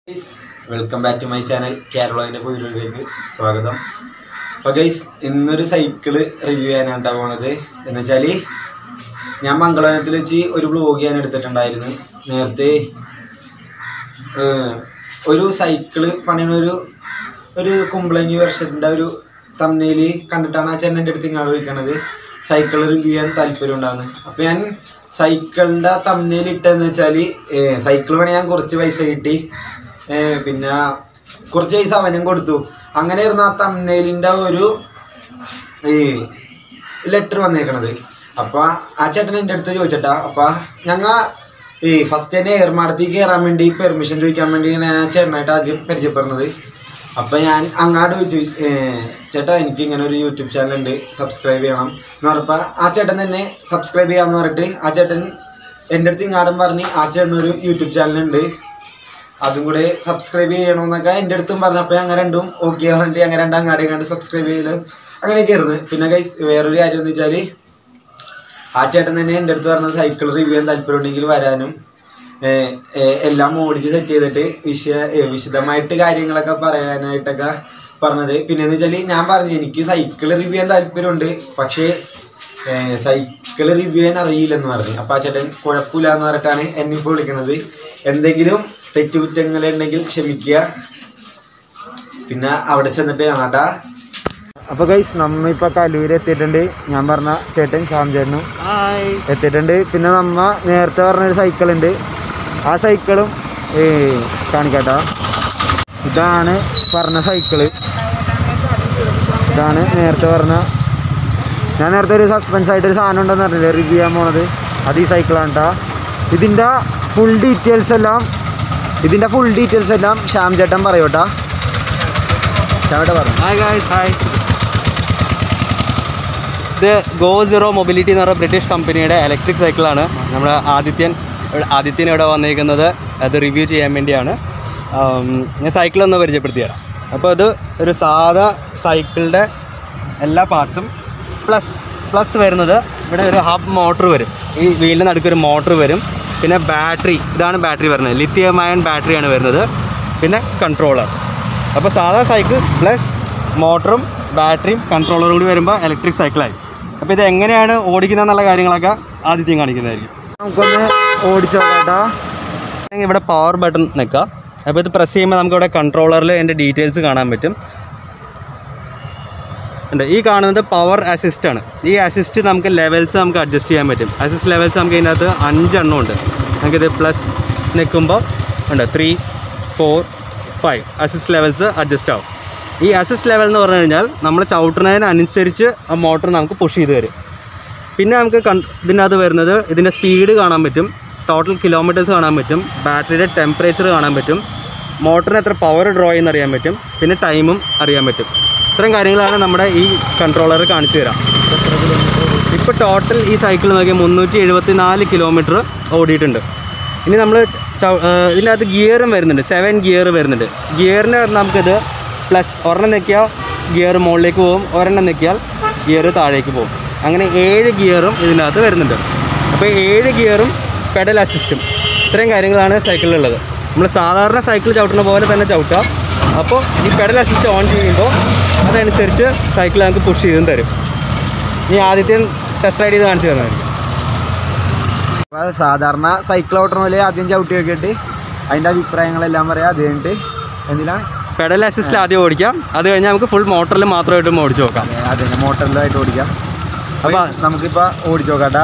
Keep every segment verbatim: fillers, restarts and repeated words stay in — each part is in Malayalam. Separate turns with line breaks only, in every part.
Welcome back to my channel. Carolina Pudiലേക്ക് സ്വാഗതം. അപ്പോൾ ഗയ്സ് ഇന്നൊരു സൈക്കിൾ റിവ്യൂ ചെയ്യാനാണ് പോകുന്നത്. എന്ന് വെച്ചാൽ ഞാൻ മംഗളവനത്തിൽ വെച്ച് ഒരു വ്ലോഗ് ചെയ്യാൻ എടുത്തിട്ടുണ്ടായിരുന്നു. നേരത്തെ ഒരു സൈക്കിൾ പണിയുന്ന ഒരു ഒരു കുമ്പളങ്ങി വെർഷൻ്റെ ഒരു തമ്മിൽ കണ്ടിട്ടാണ് ആ ചേട്ടൻ്റെ അടുത്ത് ഇങ്ങനെ വിളിക്കണത് സൈക്കിൾ റിവ്യൂ ചെയ്യാൻ താല്പര്യം ഉണ്ടാകുന്നത്. അപ്പോൾ ഞാൻ സൈക്കിളിൻ്റെ തമ്മിൽ ഇട്ടതെന്ന് വെച്ചാൽ സൈക്കിൾ പണിയാൻ കുറച്ച് പൈസ കിട്ടി, പിന്നെ കുറച്ച് പൈസ അവനും കൊടുത്തു. അങ്ങനെ ഇരുന്ന ആ തമ്മിലിൻ്റെ ഒരു ലെറ്റർ വന്നേക്കണത്. അപ്പോൾ ആ ചേട്ടൻ എൻ്റെ അടുത്ത് ചോദിച്ചിട്ടാ. അപ്പോൾ ഞങ്ങൾ ഈ ഫസ്റ്റ് തന്നെ ഏർമാടത്തേക്ക് കയറാൻ വേണ്ടി പെർമിഷൻ ചോദിക്കാൻ വേണ്ടി ഞാൻ ആ ചേട്ടനായിട്ട് ആദ്യം പരിചയപ്പെടുന്നത്. അപ്പോൾ ഞാൻ അങ്ങാട് ചോദിച്ചു, ചേട്ടാ എനിക്ക് ഇങ്ങനെ ഒരു യൂട്യൂബ് ചാനലുണ്ട്, സബ്സ്ക്രൈബ് ചെയ്യണം എന്ന് പറഞ്ഞപ്പോൾ ആ ചേട്ടൻ തന്നെ സബ്സ്ക്രൈബ് ചെയ്യാമെന്ന് പറഞ്ഞിട്ട് ആ ചേട്ടൻ എൻ്റെ അടുത്ത് ഇങ്ങാടും പറഞ്ഞ് ആ ചേട്ടനൊരു യൂട്യൂബ് ചാനലുണ്ട്, അതും കൂടെ സബ്സ്ക്രൈബ് ചെയ്യണമെന്നൊക്കെ എൻ്റെ അടുത്തും പറഞ്ഞപ്പോൾ അങ്ങനെ രണ്ടും ഓക്കെ പറഞ്ഞിട്ട് അങ്ങനെ രണ്ടും അങ്ങാടെ കണ്ട് സബ്സ്ക്രൈബ് ചെയ്യലും അങ്ങനെയൊക്കെ ആയിരുന്നു. പിന്നെ ഗൈസ് വേറൊരു കാര്യം എന്ന് വെച്ചാൽ ആ ചേട്ടൻ തന്നെ എൻ്റെ അടുത്ത് പറഞ്ഞ സൈക്കിൾ റിവ്യൂ ചെയ്യാൻ താല്പര്യമുണ്ടെങ്കിൽ വരാനും എല്ലാം ഓടിച്ച് സെറ്റ് ചെയ്തിട്ട് വിഷയ വിശദമായിട്ട് കാര്യങ്ങളൊക്കെ പറയാനായിട്ടൊക്കെ പറഞ്ഞത്. പിന്നെയെന്ന് വെച്ചാൽ ഞാൻ പറഞ്ഞു എനിക്ക് സൈക്കിൾ റിവ്യൂ ചെയ്യാൻ താല്പര്യമുണ്ട്, പക്ഷേ സൈക്കിൾ റിവ്യൂ ചെയ്യാൻ അറിയില്ലെന്ന് പറഞ്ഞു. അപ്പോൾ ആ ചേട്ടൻ കുഴപ്പമില്ല എന്ന് പറഞ്ഞിട്ടാണ് എന്നെ ഇപ്പോൾ വിളിക്കുന്നത്. എന്തെങ്കിലും തെറ്റുകുറ്റങ്ങളുണ്ടെങ്കിൽ ക്ഷമിക്കുക. പിന്നെ അവിടെ ചെന്നിട്ട് കാണാട്ടാ. അപ്പോൾ ഗൈസ് നമ്മളിപ്പോൾ കലൂർ എത്തിയിട്ടുണ്ട്. ഞാൻ പറഞ്ഞ ചേട്ടൻ ശ്യാം ചേട്ടനും എത്തിയിട്ടുണ്ട്. പിന്നെ നമ്മ നേരത്തെ പറഞ്ഞൊരു സൈക്കിളുണ്ട്, ആ സൈക്കിളും കാണിക്കാട്ടാ. ഇതാണ് പറഞ്ഞ സൈക്കിള്, ഇതാണ് നേരത്തെ പറഞ്ഞ. ഞാൻ നേരത്തെ ഒരു സസ്പെൻസ് ആയിട്ടൊരു സാധനം ഉണ്ടെന്ന് പറഞ്ഞില്ലേ റിവ്യൂ ചെയ്യാൻ പോണത്, അത് ഈ സൈക്കിളാണ് കേട്ടോ. ഇതിൻ്റെ ഫുൾ ഡീറ്റെയിൽസ് എല്ലാം ഇതിൻ്റെ ഫുൾ ഡീറ്റെയിൽസ് എല്ലാം ശ്യാം ചേട്ടൻ പറയൂട്ടാ. ശ്യാം ചേട്ടൻ പറഞ്ഞു.
Hi guys, hi. ഇത് ഗോ സീറോ മൊബിലിറ്റി എന്ന് പറയുന്ന ബ്രിട്ടീഷ് കമ്പനിയുടെ ഇലക്ട്രിക് സൈക്കിളാണ്. നമ്മുടെ ആദിത്യൻ ആദിത്യൻ ഇവിടെ വന്നിരിക്കുന്നത് അത് റിവ്യൂ ചെയ്യാൻ വേണ്ടിയാണ്. ഞാൻ സൈക്കിളൊന്ന് പരിചയപ്പെടുത്തി തരാം. അപ്പോൾ ഇത് ഒരു സാധാ സൈക്കിളിൻ്റെ എല്ലാ പാർട്സും പ്ലസ് പ്ലസ് വരുന്നത് ഇവിടെ ഒരു ഹബ് മോട്ടർ വരും, ഈ വീലിന് നടുക്കൊരു മോട്ടർ വരും. പിന്നെ ബാറ്ററി, ഇതാണ് ബാറ്ററി വരുന്നത്, ലിഥിയം അയൺ ബാറ്ററിയാണ് വരുന്നത്. പിന്നെ കൺട്രോളർ. അപ്പോൾ സാധാ സൈക്കിൾ പ്ലസ് മോട്ടറും ബാറ്ററിയും കൺട്രോളറും കൂടി വരുമ്പോൾ ഇലക്ട്രിക് സൈക്കിളായി. അപ്പോൾ ഇത് എങ്ങനെയാണ് ഓടിക്കുന്നതെന്നുള്ള കാര്യങ്ങളൊക്കെ ആദ്യം കാണിക്കുന്നതായിരിക്കും.
നമുക്കൊന്ന് ഓടിച്ചു നോക്കാട്ടാ.
ഇവിടെ പവർ ബട്ടൺ നിൽക്കുക. അപ്പോൾ ഇത് പ്രസ് ചെയ്യുമ്പോൾ നമുക്കിവിടെ കൺട്രോളറിൽ എൻ്റെ ഡീറ്റെയിൽസ് കാണാൻ പറ്റും. ഉണ്ട് ഈ കാണുന്നത് പവർ അസിസ്റ്റാണ്. ഈ അസിസ്റ്റ് നമുക്ക് ലെവൽസ് നമുക്ക് അഡ്ജസ്റ്റ് ചെയ്യാൻ പറ്റും. അസിസ്റ്റ് ലെവൽസ് നമുക്ക് ഇതിനകത്ത് അഞ്ചെണ്ണം ഉണ്ട്. നമുക്കിത് പ്ലസ് നിൽക്കുമ്പോൾ ഉണ്ട് three four five assist levels adjust ആവും. ഈ അസിസ്റ്റ് ലെവൽ എന്ന് പറഞ്ഞു കഴിഞ്ഞാൽ നമ്മൾ ചവിട്ടുന്നതിനനുസരിച്ച് ആ മോട്ടർ നമുക്ക് പുഷ് ചെയ്ത് തരും. പിന്നെ നമുക്ക് കൺ ഇതിനകത്ത് വരുന്നത് ഇതിൻ്റെ സ്പീഡ് കാണാൻ പറ്റും, ടോട്ടൽ കിലോമീറ്റേഴ്സ് കാണാൻ പറ്റും, ബാറ്ററിയുടെ ടെമ്പറേച്ചർ കാണാൻ പറ്റും, മോട്ടറിന് എത്ര പവർ ഡ്രോ ചെയ്യുന്ന അറിയാൻ പറ്റും, പിന്നെ ടൈമും അറിയാൻ പറ്റും. ഇത്രയും കാര്യങ്ങളാണ് നമ്മുടെ ഈ കൺട്രോളർ കാണിച്ചു തരാം. ഇപ്പോൾ ടോട്ടൽ ഈ സൈക്കിൾ നോക്കിയാൽ മുന്നൂറ്റി എഴുപത്തി നാല് കിലോമീറ്റർ ഓടിയിട്ടുണ്ട്. ഇനി നമ്മൾ ഇതിനകത്ത് ഗിയറും വരുന്നുണ്ട്, സെവൻ ഗിയർ വരുന്നുണ്ട്. ഗിയറിന് നമുക്കിത് പ്ലസ് ഒരെണ്ണം നിൽക്കിയാൽ ഗിയർ മുകളിലേക്ക് പോകും, ഒരെണ്ണം നിൽക്കിയാൽ ഗിയർ താഴേക്ക് പോകും. അങ്ങനെ ഏഴ് ഗിയറും ഇതിനകത്ത് വരുന്നുണ്ട്. അപ്പോൾ ഏഴ് ഗിയറും പെഡൽ അസിസ്റ്റും, ഇത്രയും കാര്യങ്ങളാണ് സൈക്കിളിലുള്ളത്. നമ്മൾ സാധാരണ സൈക്കിൾ ചവിട്ടുന്ന പോലെ തന്നെ ചവിട്ടാം. അപ്പോൾ ഈ പെഡൽ അസിസ്റ്റ് ഓൺ ചെയ്യുമ്പോൾ അതനുസരിച്ച് സൈക്കിൾ നമുക്ക് പുഷ് ചെയ്തും തരും. ഇനി ആദ്യത്തെ ടെസ്റ്റ് റൈഡ് ചെയ്ത് കാണിച്ചു തരുന്നതായിരിക്കും.
അപ്പോൾ സാധാരണ സൈക്കിൾ ഓട്ടണ പോലെ ആദ്യം ചവിട്ടി നോക്കിയിട്ട് അതിൻ്റെ അഭിപ്രായങ്ങളെല്ലാം പറയാം. അത് കഴിഞ്ഞിട്ട് എന്തിനാണ്
പെഡൽ അസിസ്റ്റ് ആദ്യം ഓടിക്കാം, അത് കഴിഞ്ഞാൽ നമുക്ക് ഫുൾ മോട്ടറിൽ മാത്രമായിട്ടും ഓടിച്ച് നോക്കാം.
അതെ, മോട്ടറിലായിട്ട് ഓടിക്കാം. അപ്പോൾ നമുക്കിപ്പോൾ ഓടിച്ച് നോക്കാട്ടാ.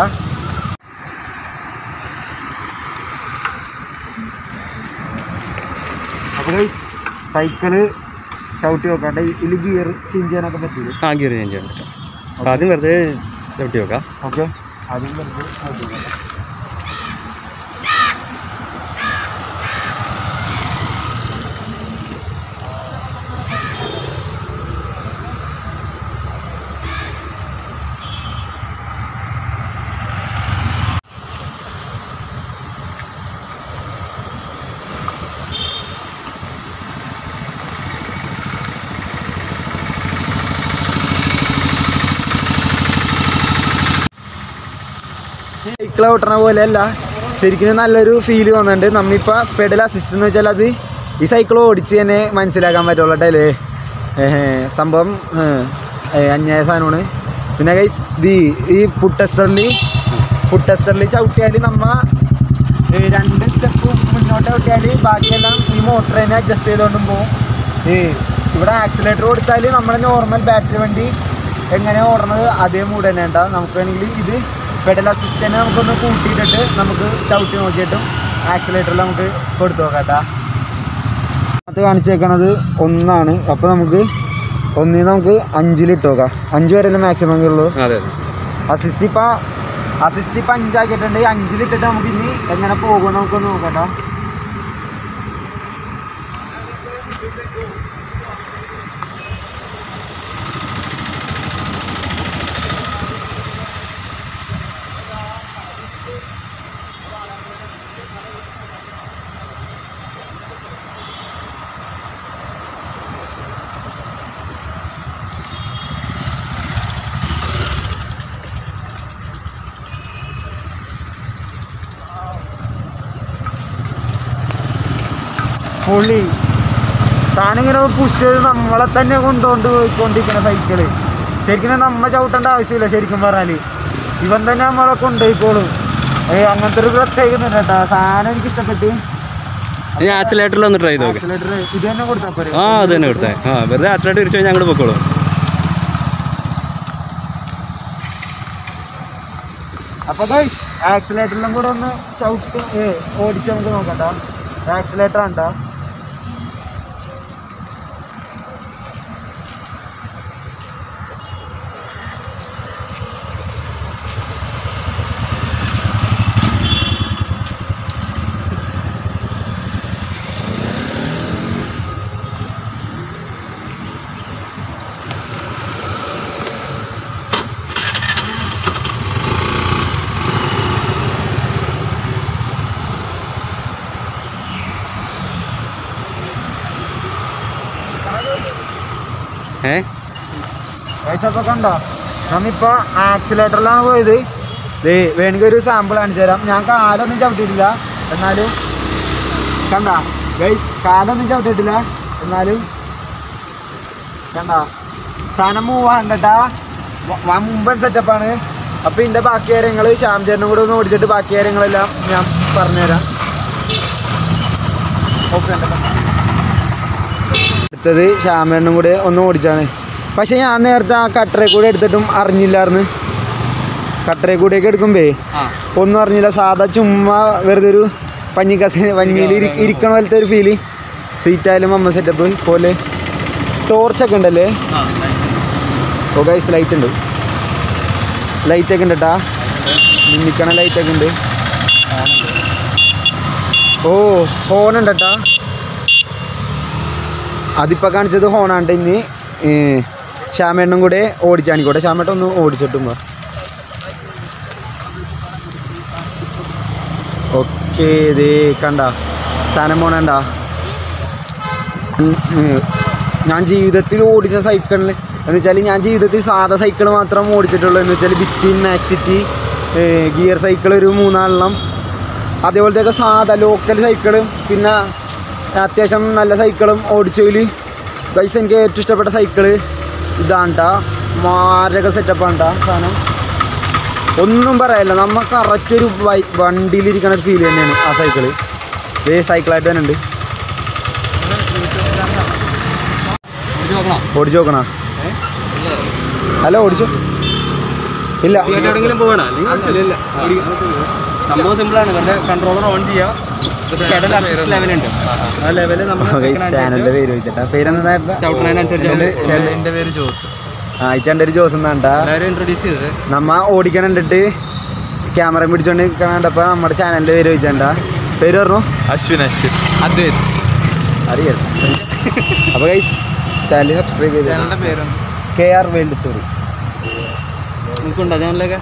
അപ്പോൾ സൈക്കിള് ചവിട്ടി നോക്കാട്ടെ. ഇതിൽ ഗിയർ ചേഞ്ച് ചെയ്യാനൊക്കെ പറ്റില്ല.
ആ ഗിയർ ചേഞ്ച് ചെയ്യാൻ പറ്റും. അപ്പോൾ ആദ്യം വെറുതെ ചവിട്ടി നോക്കാം.
ഓക്കെ, ആദ്യം വെറുതെ ചവിട്ടി നോക്കാം. സൈക്കിൾ ഓട്ടണ പോലെയല്ല, ശരിക്കും നല്ലൊരു ഫീല് തോന്നുന്നുണ്ട്. നമ്മളിപ്പോൾ പെഡൽ അസിസ്റ്റ് എന്ന് വെച്ചാൽ അത് ഈ സൈക്കിൾ ഓടിച്ച് തന്നെ മനസ്സിലാക്കാൻ പറ്റുള്ളൂ കേട്ടോ അല്ലേ. സംഭവം അന്യായ സാധനമാണ്. പിന്നെ ഗൈസ് ദി ഈ ഫുഡ് ടെസ്റ്ററിൽ ഫുഡ് ടെസ്റ്ററിൽ ചവിട്ടിയാൽ നമ്മ രണ്ട് സ്റ്റെപ്പ് മുന്നോട്ട് ചവിട്ടിയാൽ ബാക്കിയെല്ലാം ഈ മോട്ടർ തന്നെ അഡ്ജസ്റ്റ് ചെയ്തുകൊണ്ടും പോകും. ഈ ഇവിടെ ആക്സിലേറ്റർ കൊടുത്താൽ നമ്മുടെ നോർമൽ ബാറ്ററി വണ്ടി എങ്ങനെയാണ് ഓടണത് അതേ മൂഡ് തന്നെ ഉണ്ടാവും. നമുക്ക് വേണമെങ്കിൽ ഇത് പെഡൽ അസിസ്റ്റൻറ്റ് നമുക്കൊന്ന് കൂട്ടിയിട്ടിട്ട് നമുക്ക് ചവിട്ടി നോക്കിയിട്ടും ആക്സിലേറ്ററിൽ നമുക്ക് കൊടുത്തു നോക്കാം കേട്ടോ. അത് കാണിച്ചേക്കണത് ഒന്നാണ്. അപ്പോൾ നമുക്ക് ഒന്നിൽ നമുക്ക് അഞ്ചിലിട്ട് നോക്കാം. അഞ്ച് വരെയല്ലേ മാക്സിമം ഉള്ളൂ. അസിസ്റ്റ് ഇപ്പം അസിസ്റ്റ് ഇപ്പം അഞ്ചാക്കിയിട്ടുണ്ട്. അഞ്ചിലിട്ടിട്ട് നമുക്ക് ഇനി എങ്ങനെ പോകും നമുക്കൊന്ന് നോക്കാം കേട്ടോ. പുള്ളി താനിങ്ങനെ പുഷ് ചെയ്ത് നമ്മളെ തന്നെ കൊണ്ടുകൊണ്ട് പോയിക്കൊണ്ടിരിക്കുന്ന സൈക്കിള്. ശരിക്കും നമ്മ ചവിട്ടേണ്ട ആവശ്യമില്ല. ശരിക്കും പറഞ്ഞാൽ ഇവൻ തന്നെ നമ്മളെ കൊണ്ടുപോയിക്കോളും. ഏ അങ്ങനത്തെ ഒരു പ്രത്യേകത കേട്ടോ. സാധനം എനിക്ക് ഇഷ്ടപ്പെട്ട്.
ആക്സിലേറ്ററിൽ ഒന്ന് ട്രൈ ചെയ്ത് നോക്കാം.
ആക്സിലേറ്റർ ഇത് തന്നെ കൊടുത്താൽ പോരെ?
ആ അത് തന്നെ കൊടുത്തേ. ആ വെറുതെ ആക്സിലേറ്റർ തിരിച്ചു കഴിഞ്ഞാൽ അങ്ങോട്ട് പൊക്കോളും.
അപ്പോൾ ആക്സിലേറ്ററിലും കൂടെ ഒന്ന് ചവിട്ട് ഏ ഓടിച്ച് നമുക്ക് നോക്കട്ടോ. ആക്സിലേറ്റർ ഉണ്ടോ?
ഏ
പൈസപ്പോൾ കണ്ടോ നമ്മിപ്പോൾ ആക്സിലേറ്ററിലാണ് പോയത്. ദേ വേണമെങ്കിൽ ഒരു സാമ്പിൾ കാണിച്ചു തരാം. ഞാൻ കാലൊന്നും ചവിട്ടിയിട്ടില്ല എന്നാലും കണ്ട ഗൈസ്, കാലൊന്നും ചവിട്ടിയിട്ടില്ല എന്നാലും കണ്ട സാധനം മൂവ് ആണ്ടട്ടാ. മുമ്പൻ സെറ്റപ്പാണ്. അപ്പോൾ ഇതിൻ്റെ ബാക്കി കാര്യങ്ങൾ ശ്യാം ചേട്ടനും കൂടെ ഒന്ന് ഓടിച്ചിട്ട് ബാക്കി കാര്യങ്ങളെല്ലാം ഞാൻ പറഞ്ഞുതരാം. ഓക്കെ. അടുത്തത് ശ്യാമേണ്ണും കൂടെ ഒന്ന് ഓടിച്ചാണ്. പക്ഷേ ഞാൻ നേരത്തെ ആ കട്ടറെ കൂടെ എടുത്തിട്ടും അറിഞ്ഞില്ലായിരുന്നു. കട്ടറെ കൂടെയൊക്കെ എടുക്കുമ്പേ ഒന്നും അറിഞ്ഞില്ല. സാധാ ചുമ്മാ വെറുതെ ഒരു പഞ്ഞിക്കസ പഞ്ഞിയിൽ ഇരി ഇരിക്കണ പോലത്തെ ഒരു ഫീല്. സീറ്റായാലും അമ്മ സെറ്റപ്പ് പോലെ. ടോർച്ചൊക്കെ ഉണ്ടല്ലേ? ഓ ഗൈസ് ലൈറ്റ് ഉണ്ട്. ലൈറ്റൊക്കെ ഉണ്ട് കേട്ടാ. മിന്നിക്കണ ലൈറ്റൊക്കെ ഉണ്ട്. ഓ ഹോണുണ്ട് കേട്ടാ. അതിപ്പോൾ കാണിച്ചത് ഹോണാണ്ട്. ഇനി ശ്യാമേണ്ണും കൂടെ ഓടിച്ചാണിക്കോട്ടെ. ശ്യാമേട്ടൻ ഒന്ന് ഓടിച്ചിട്ടുമ്പോ ഓക്കെ. ഇതേ കണ്ട സാധനം പോണണ്ട. ഞാൻ ജീവിതത്തിൽ ഓടിച്ച സൈക്കിളിൽ എന്ന് വെച്ചാൽ ഞാൻ ജീവിതത്തിൽ സാധാ സൈക്കിൾ മാത്രം ഓടിച്ചിട്ടുള്ളൂ. എന്ന് വെച്ചാൽ ബിറ്റ്വീൻ മാക്സിറ്റി ഗിയർ സൈക്കിൾ ഒരു മൂന്നാലെണ്ണം, അതേപോലത്തെയൊക്കെ സാധാ ലോക്കൽ സൈക്കിളും പിന്നെ അത്യാവശ്യം നല്ല സൈക്കിളും ഓടിച്ചതിൽ ഗൈസ് എനിക്ക് ഏറ്റവും ഇഷ്ടപ്പെട്ട സൈക്കിള് ഇതാണ് കേട്ടോ. മാരക സെറ്റപ്പാണ് കേട്ടോ സാധനം. ഒന്നും പറയാനില്ല. നമ്മൾ കറക്റ്റ് ഒരു വണ്ടിയിലിരിക്കുന്ന ഒരു ഫീൽ തന്നെയാണ് ആ സൈക്കിള്. ഇതേ സൈക്കിളായിട്ട് തന്നെ ഉണ്ട്. ഓടിച്ചു നോക്കണ? അല്ല ഓടിച്ചു ഇല്ല.
സംഭവം സിമ്പിളാണ്. കൺട്രോളർ ഓൺ ചെയ്യുക. ലെവലുണ്ട്. ആ ലെവല്
ചാനലിന്റെ പേര് വെച്ചിട്ടാ. പേരെന്താ?
ചവിട്ടുന്നതിനനുസരിച്ച്. പേര് ജോസ്.
ആ ഇച്ചൻ്റെ ഒരു ജോസ് എന്നാണ്ടാ
ഇൻട്രൊഡ്യൂസ് ചെയ്തത്.
നമ്മ ഓടിക്കാൻ കണ്ടിട്ട് ക്യാമറ പിടിച്ചോണ്ട് കണ്ടപ്പോൾ നമ്മുടെ ചാനലിന്റെ പേര് വെച്ചാണ്ടാ. പേര് പറഞ്ഞു
അശ്വിൻ. അശ്വിൻ അദ്വൈത്
അറിയാം. അപ്പോൾ ഗൈസ് ചാനൽ സബ്സ്ക്രൈബ് ചെയ്ത്
പേര്
കെ ആർ വേൾഡ് സ്റ്റോറി.
നിങ്ങൾക്കുണ്ടോ ചാനലൊക്കെ?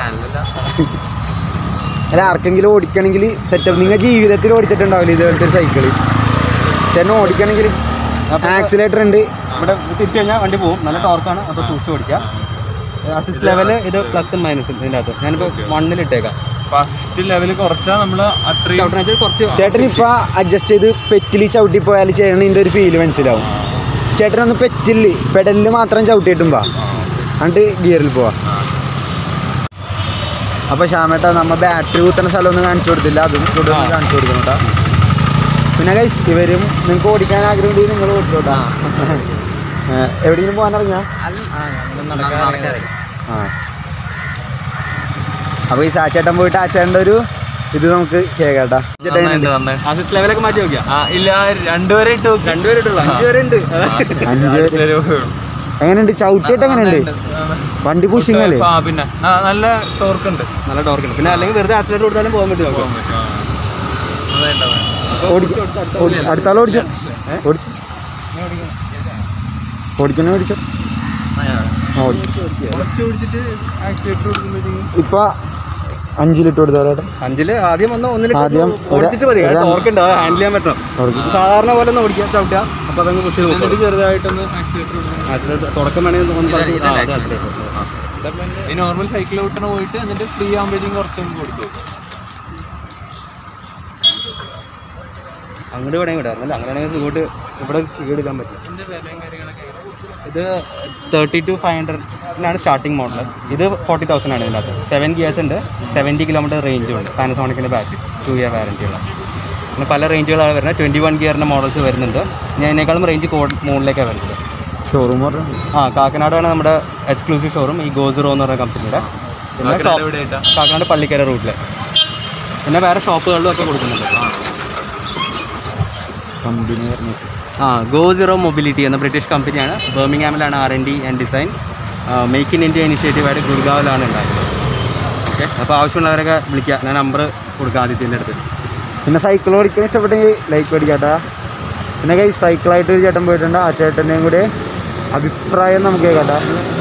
അല്ല ആർക്കെങ്കിലും ഓടിക്കണമെങ്കിൽ സെറ്റപ്പ്. നിങ്ങൾ ജീവിതത്തിൽ ഓടിച്ചിട്ടുണ്ടാവില്ല ഇതുപോലത്തെ ഒരു സൈക്കിള്. ചേട്ടൻ ഓടിക്കണമെങ്കിൽ ആക്സിലേറ്റർ ഉണ്ട്.
ഇവിടെ തിരിച്ചു കഴിഞ്ഞാൽ വണ്ടി പോകും. നല്ല ടോർക്കാണ്. അപ്പോൾ സൂക്ഷിച്ച് ഓടിക്കുക. അസിസ്റ്റ് ലെവല് ഇത് പ്ലസും മൈനസും ഇതിൻ്റെ അകത്ത്. ഞാനിപ്പോൾ വണ്ണിലിട്ടേക്കാം.
ഫസ്റ്റ് ലെവൽ കുറച്ചാൽ നമ്മൾ അത്രയും
കുറച്ച്
ചേട്ടൻ ഇപ്പൊ അഡ്ജസ്റ്റ് ചെയ്ത് പെറ്റിൽ ചവിട്ടി പോയാൽ ചെയ്യണതിൻ്റെ ഒരു ഫീല് മനസ്സിലാവും. ചേട്ടനൊന്ന് പെറ്റില് പെഡലിൽ മാത്രം ചവിട്ടിയിട്ടുമ്പോ എന്നിട്ട് ഗിയറിൽ പോവാ. അപ്പൊ ശ്യാമേട്ട നമ്മ ബാറ്ററി കുത്തുന്ന സ്ഥലം ഒന്നും കാണിച്ചു കൊടുത്തില്ല, അതും ഇവിടെ ഒന്ന് കാണിച്ചു കൊടുക്കണം കേട്ടോ. പിന്നെ ഗൈസ് ഇവരും നിങ്ങൾക്ക് ഓടിക്കാൻ ആഗ്രഹം ഉണ്ടെങ്കിൽ നിങ്ങൾ ഓടിച്ചോട്ടാ. എവിടെയെങ്കിലും പോകാനിറങ്ങിയാ? ആ അപ്പൊ ഈ സാച്ചേട്ടൻ പോയിട്ട് ആ ചേട്ടൻ്റെ ഒരു ഇത് നമുക്ക് കേൾക്കാട്ടാ.
ലെവലൊക്കെ മാറ്റി നോക്കിയാ?
ഇല്ല, രണ്ടുപേരെ ഇട്ട്
രണ്ടുപേരെ ഇട്ടുള്ളൂ, അഞ്ചു പേരെ ഉണ്ട്.
അഞ്ച് പേര് എങ്ങനെയുണ്ട്? ചവിട്ടിയിട്ട് എങ്ങനെയുണ്ട്? വണ്ടി പുഷിങ് അല്ലേ?
പിന്നെ നല്ല ടോർക്ക് ഉണ്ട്,
നല്ല ടോർക്ക് ഉണ്ട്. പിന്നെ അല്ലെങ്കിൽ വെറുതെ ആക്സിലേറ്റർ കൊടുത്താലും പോകാൻ പറ്റും.
അടുത്താളെ ഓടിച്ചോ, ഓടിക്കണേ ഓടിച്ചോ. ഇപ്പൊ അഞ്ചിലിട്ട് കൊടുത്താലോ?
അഞ്ചില് ആദ്യം വന്ന് ഒന്നിൽ
ആദ്യം
ഓടിച്ചിട്ട് മതി, ടോർക്ക് ഉണ്ട്, ഹാൻഡിൽ ചെയ്യാൻ പറ്റണം. സാധാരണ പോലെ ഒന്ന് ഓടിക്കാൻ ചവിട്ടുക, അപ്പൊ അതങ്ങ് പുഷ് ചെയ്ത്
ചെറുതായിട്ടൊന്ന്
ആക്സിലേറ്റർ തുടക്കം വേണമെങ്കിൽ ഒന്ന്
ഈ നോർമൽ സൈക്കിൾ വിട്ടണ പോയിട്ട് എന്നിട്ട് ഫ്രീ ആകുമ്പോഴേക്കും കുറച്ചൊന്നും കൊടുത്തു.
അങ്ങോട്ട് വേണമെങ്കിൽ വിടാറുണ്ടല്ലോ, അങ്ങനെയാണെങ്കിൽ ഇങ്ങോട്ട് ഇവിടെ എടുക്കാൻ പറ്റും. ഇത് തേർട്ടി ടു ഫൈവ് ഹൺഡ്രഡിനാണ് സ്റ്റാർട്ടിങ് മോഡൽ. ഇത് ഫോർട്ടി തൗസൻഡ് ആണ് ഇതിനകത്ത്. സെവൻ ഗിയേഴ്സ് ഉണ്ട്, സെവൻറ്റി കിലോമീറ്റർ റേഞ്ചും ഉണ്ട്. പാനസോണിക്കിൻ്റെ ബാറ്ററി, ടു ഇയർ വാറൻറ്റിയുള്ള. പിന്നെ പല റേഞ്ചുകളാണ് വരുന്നത്. ട്വൻറ്റി വൺ ഗിയറിൻ്റെ മോഡൽസ് വരുന്നുണ്ട്. ഞാൻ അതിനേക്കാളും റേഞ്ച് കോഡ് മുകളിലേക്കാണ് വരുന്നത്.
ഷോറൂം
ആ കാക്കനാടാണ് നമ്മുടെ എക്സ്ക്ലൂസീവ് ഷോറൂം, ഈ ഗോസിറോ എന്ന് പറയുന്ന കമ്പനിയുടെ. പിന്നെ കാക്കനാട് പള്ളിക്കര റൂട്ടിൽ. പിന്നെ വേറെ ഷോപ്പുകളിലും ഒക്കെ കൊടുക്കുന്നുണ്ട്.
കമ്പനി
ആ ഗോസിറോ മൊബിലിറ്റി എന്ന ബ്രിട്ടീഷ് കമ്പനിയാണ്. ബർമിംഗ്ഹാമിലാണ് R N D and design. Make in India ഇനിഷ്യേറ്റീവായിട്ട് ഗുർഗാവിലാണ് ഉണ്ടാക്കുന്നത്. ഓക്കെ, അപ്പോൾ ആവശ്യമുള്ളവരൊക്കെ വിളിക്കുക, ഞാൻ നമ്പർ കൊടുക്കാം ആദിത്യൻ്റെ അടുത്ത്.
പിന്നെ സൈക്കിൾ ഓടിക്കാൻ ഇഷ്ടപ്പെട്ടെങ്കിൽ ലൈക്ക് പഠിക്കാട്ടാ. പിന്നെ കൈ സൈക്കിളായിട്ട് ഒരു ചേട്ടൻ പോയിട്ടുണ്ട്, ആ ചേട്ടൻ്റെയും കൂടെ അഭിപ്രായം നമുക്ക് കേൾക്കാട്ടാ.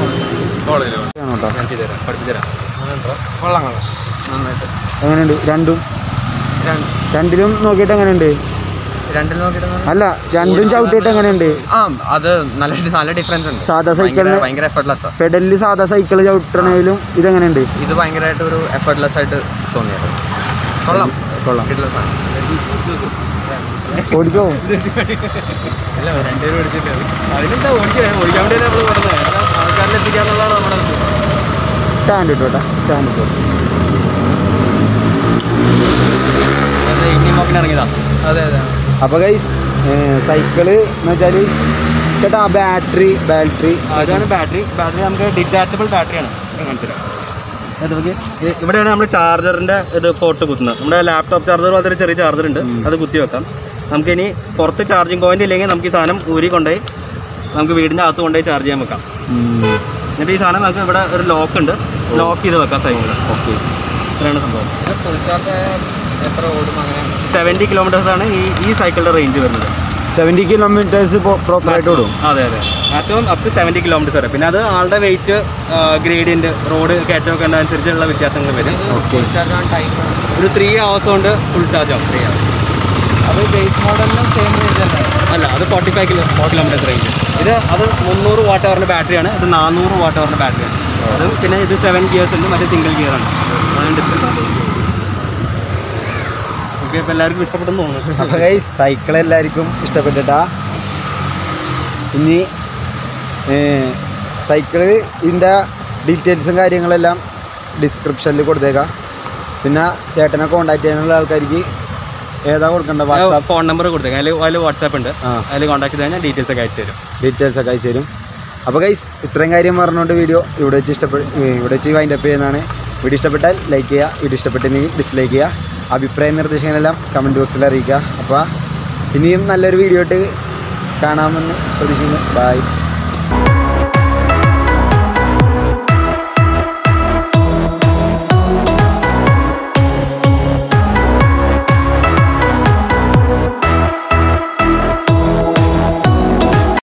എങ്ങനെയുണ്ട് രണ്ടും? രണ്ടിലും നോക്കിയിട്ട് എങ്ങനെയുണ്ട്? അല്ല, രണ്ടും ചവിട്ടിയിട്ട് എങ്ങനെയുണ്ട്?
അത് നല്ല നല്ല ഡിഫറൻസ് ഉണ്ട്.
സാധാ സൈക്കിളിന്
ഭയങ്കര എഫർട്ട്ലെസ്
പെഡലിൽ സാധാ സൈക്കിൾ ചവിട്ടണേലും ഇതെങ്ങനെയുണ്ട്?
ഇത് ഭയങ്കരമായിട്ട് ഒരു എഫർട്ട്ലെസ് ആയിട്ട് തോന്നിയത്. കൊള്ളാം
കൊള്ളാം. ഓടിക്കോ?
ഓടിക്കാൻ വേണ്ടി നമ്മൾ കൊടുക്കുന്നത് ആൾക്കാരിലെത്തിക്കാന്നുള്ളതാണ് നമ്മുടെ
സ്റ്റാൻഡ് ഇട്ടോട്ടാ, സ്റ്റാൻഡ് ഇട്ടോ.
ഇന്ത്യൻ മോക്കിന് ഇറങ്ങിയതാ.
അതെ അതെ.
അപ്പോൾ ഗൈസ് സൈക്കിള് എന്ന് വെച്ചാൽ ചേട്ടാ ബാറ്ററി ബാറ്ററി
അതാണ് ബാറ്ററി. ബാറ്ററി നമുക്ക് ഡിറ്റാച്ചബിൾ ബാറ്ററിയാണ്. ഇവിടെയാണ് നമ്മൾ ചാർജറിൻ്റെ ഇത് പോർട്ട് കുത്തുന്നത്. നമ്മുടെ ലാപ്ടോപ്പ് ചാർജർ പോലത്തെ ചെറിയ ചാർജർ ഉണ്ട്, അത് കുത്തി വെക്കാം. നമുക്കിനി പുറത്ത് ചാർജിങ് പോയിന്റ് ഇല്ലെങ്കിൽ നമുക്ക് ഈ സാധനം ഊരി കൊണ്ടുപോയി നമുക്ക് വീടിൻ്റെ അകത്ത് കൊണ്ടുപോയി ചാർജ് ചെയ്യാൻ വെക്കാം. എന്നിട്ട് ഈ സാധനം നമുക്ക് ഇവിടെ ഒരു ലോക്ക് ഉണ്ട്, ലോക്ക് ചെയ്ത് വെക്കാം സൈക്കിൾ. ഓക്കെ, ഇത്രയാണ് സംഭവം.
എത്ര ഓടും? അങ്ങനെ
സെവൻറ്റി കിലോമീറ്റേഴ്സാണ് ഈ ഈ സൈക്കിളിൻ്റെ റേഞ്ച് വരുന്നത്.
സെവൻറ്റി കിലോമീറ്റേഴ്സ് പ്രോപ്പറായിട്ട് ഓടും?
അതെ അതെ, maximum up to seventy kilometres വരെ. പിന്നെ അത് ആളുടെ വെയിറ്റ്, ഗ്രേഡിയൻറ്റ്, റോഡ് കയറ്റമൊക്കെ അനുസരിച്ചുള്ള വ്യത്യാസങ്ങൾ വരും.
ഓക്കെ,
ടൈം
ഒരു ത്രീ ഹവേഴ്സ് കൊണ്ട് ഫുൾ ചാർജ് ആവും. Three hours.
അത് ബേസ് മോഡലിനും സെയിം റേഞ്ച് അല്ലേ?
അല്ല, അത് forty five kilo four kilometres range. ഇത് അത് മുന്നൂറ് വാട്ട് അവറിൻ്റെ ബാറ്ററിയാണ്, ഇത് നാനൂറ് വാട്ട് അവറിൻ്റെ ബാറ്ററിയാണ്. അതും പിന്നെ ഇത് സെവൻ ഗിയേഴ്സ് ഉണ്ട്, മറ്റേ സിംഗിൾ ഗിയറാണ്. അതാണ് ഡിഫറൻസ്. ഓക്കെ, അപ്പോൾ എല്ലാവർക്കും ഇഷ്ടപ്പെട്ടെന്ന് തോന്നുന്നു.
അപ്പോൾ ഗൈസ് സൈക്കിൾ എല്ലാവർക്കും ഇഷ്ടപ്പെട്ടിട്ടാ. ഇനി സൈക്കിള് ഇതിൻ്റെ ഡീറ്റെയിൽസും കാര്യങ്ങളെല്ലാം ഡിസ്ക്രിപ്ഷനിൽ കൊടുത്തേക്കാം. പിന്നെ ചേട്ടനെ കോൺടാക്ട് ചെയ്യാനുള്ള ആൾക്കാർക്ക് ഏതാ കൊടുക്കേണ്ടത്? വാട്സാപ്പ്
ഫോൺ നമ്പർ കൊടുത്തേക്കാം. അതിൽ അതിൽ വാട്സാപ്പ് ഉണ്ട്, അതിൽ കോൺടാക്ട് ചെയ്ത് കഴിഞ്ഞാൽ ഡീറ്റെയിൽസ് ഒക്കെ അയച്ചു തരും.
ഡീറ്റെയിൽസ് ഒക്കെ അയച്ചു തരും. അപ്പോൾ ഗൈസ് ഇത്രയും കാര്യം പറഞ്ഞുകൊണ്ട് വീഡിയോ ഇവിടെ വെച്ച് ഇഷ്ടപ്പെട്ട് ഇവിടെ വെച്ച് വൈൻഡപ്പ് ചെയ്യുന്നതാണ്. വീഡിയോ ഇഷ്ടപ്പെട്ടാൽ ലൈക്ക് ചെയ്യുക, വീഡിയോ ഇഷ്ടപ്പെട്ടില്ലെങ്കിൽ ഡിസ്ലൈക്ക് ചെയ്യുക. അഭിപ്രായ നിർദ്ദേശങ്ങളെല്ലാം കമൻറ്റ് ബോക്സിൽ അറിയിക്കുക. അപ്പോൾ ഇനിയും നല്ലൊരു വീഡിയോ ആയിട്ട് കാണാമെന്ന് പ്രതീക്ഷിക്കുന്നു. ബൈ.